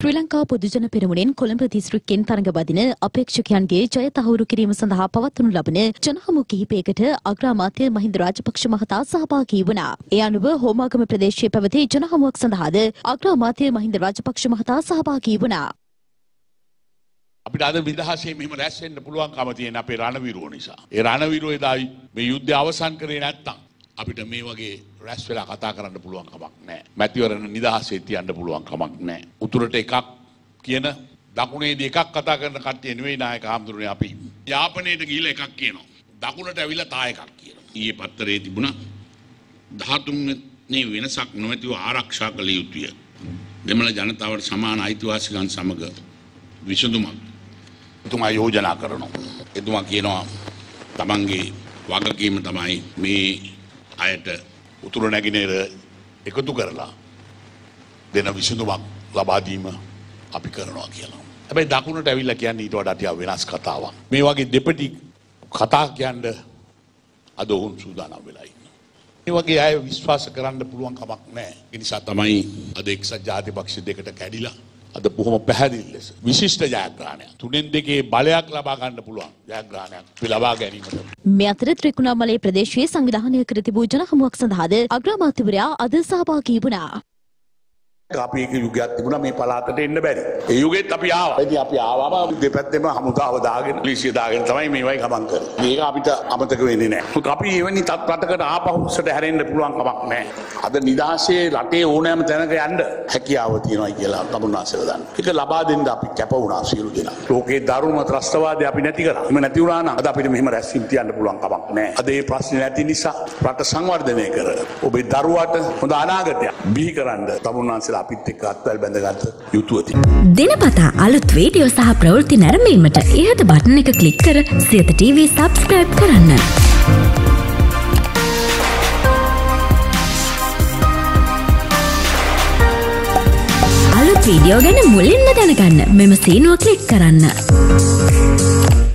ශ්‍රී ලංකා පොදුජන පෙරමුණෙන් කොළඹ දිස්ත්‍රික්කෙන් තරඟබදින අපේක්ෂකයන්ගේ ජය තහවුරු කිරීම සඳහා පවත්වනු ලබන ජනහමු කිහිපයකට අග්‍රාමාත්‍ය මහින්ද රාජපක්ෂ මහතා සහභාගී වුණා. ඒ අනුව හෝමාගම ප්‍රදේශයේ පැවති ජනහමුවක් සඳහාද අග්‍රාමාත්‍ය මහින්ද රාජපක්ෂ මහතා සහභාගී වුණා. අපිට අද විදහාසේ මෙහෙම රැස් වෙන්න පුළුවන්කම තියෙන අපේ රණවිරුවෝ නිසා. ඒ රණවිරුවෝ එදා මේ යුද්ධය අවසන් කරේ නැත්තම් අපිට මේ වගේ රැස් වෙලා කතා කරන්න පුළුවන් කමක් නැහැ. මැතිවරණ නිදහසේ තියන්න පුළුවන් කමක් නැහැ. උතුරට එකක් කියන දකුණේදී එකක් කතා කරන කට්ටිය නෙවෙයි නායක හාමුදුරනේ අපි. යාපනයේට ගිහිල්ලා එකක් කියනවා. දකුණට ඇවිල්ලා තා එකක් කියනවා. ඊයේ පත්තරේ තිබුණා 13 වෙනි වෙනසක් නොමැතිව ආරක්ෂා කළ යුතුය. දෙමළ ජනතාවට සමාන අයිතිවාසිකම් සමග විසඳුමක් එතුමා යෝජනා කරනවා. එතුමා කියනවා තමන්ගේ වගකීම තමයි මේ අයට උතුරු නැගෙනහිර එකතු කරලා දෙන විසඳුමක් ලබා දීම අපි කරනවා කියලා. හැබැයි දකුණට ඇවිල්ලා කියන්නේ ඊට වඩා ටිකක් වෙනස් කතාවක්. මේ වගේ දෙපටි කතා කියන්න අද වුන් සූදානම් වෙලා ඉන්නවා. මේ වගේ අය විශ්වාස කරන්න පුළුවන් කමක් නැහැ. ඒ නිසා තමයි අද එක්සත් ජාතික පක්ෂ දෙකට කැඩිලා අද බොහොම පැහැදිලි ලෙස විශිෂ්ට ජයග්‍රහණයක් 3-2 බලයක් ලබා ගන්න පුළුවන් ජයග්‍රහණයක් ලබා ගැනීමට. මේ අතර ත්‍රිකුණාමලයේ ප්‍රදේශයේ සංවිධානය කර තිබූ ජනහමුවක් සඳහාද අග්‍රාමාත්‍යවරයා අද සහභාගී වුණා. අපි එක යුගයක් තිබුණා මේ පළාතට එන්න බැරි. ඒ යුගෙත් අපි ආවා. ඉතින් අපි ආවම දෙපැත්තෙම හමුදාව දාගෙන පොලිසිය දාගෙන තමයි මේවයි ගමන් කරන්නේ. මේක අපිට අමතක වෙන්නේ නැහැ. අපි එවැනි තත්ත්වයකට ආපහුසට හැරෙන්න පුළුවන් කමක් නැහැ. අද නිදහසේ රටේ ඕනෑම තැනක යන්න හැකියාව තියෙනවා කියලා තමුන්නාසල දන්න. ඒක ලබා දෙන්න අපි කැප වුණා සියලු දෙනා. ලෝකේ දරුණු ත්‍රස්තවාදය අපි නැති කරා. එහෙම නැති වුණා නම් අද අපිට මෙහෙම රැස්වීම තියන්න පුළුවන් කමක් නැහැ. අද මේ ප්‍රශ්නේ නැති නිසා රට සංවර්ධනය කර ඔබේ දරුවාට හොඳ අනාගතයක් බිහි කරන්න තමුන්නාසල අපිත් එක්ක අත්වැල් බැඳගත් යුතුව තියෙනවා. දිනපතා අලුත් වීඩියෝ සහ ප්‍රවෘත්ති නැරඹීමට ඉහත බටන් එක ක්ලික් කර සියත TV subscribe කරන්න. අලුත් වීඩියෝ ගැන මුලින්ම දැනගන්න මෙම සීනුව ක්ලික් කරන්න.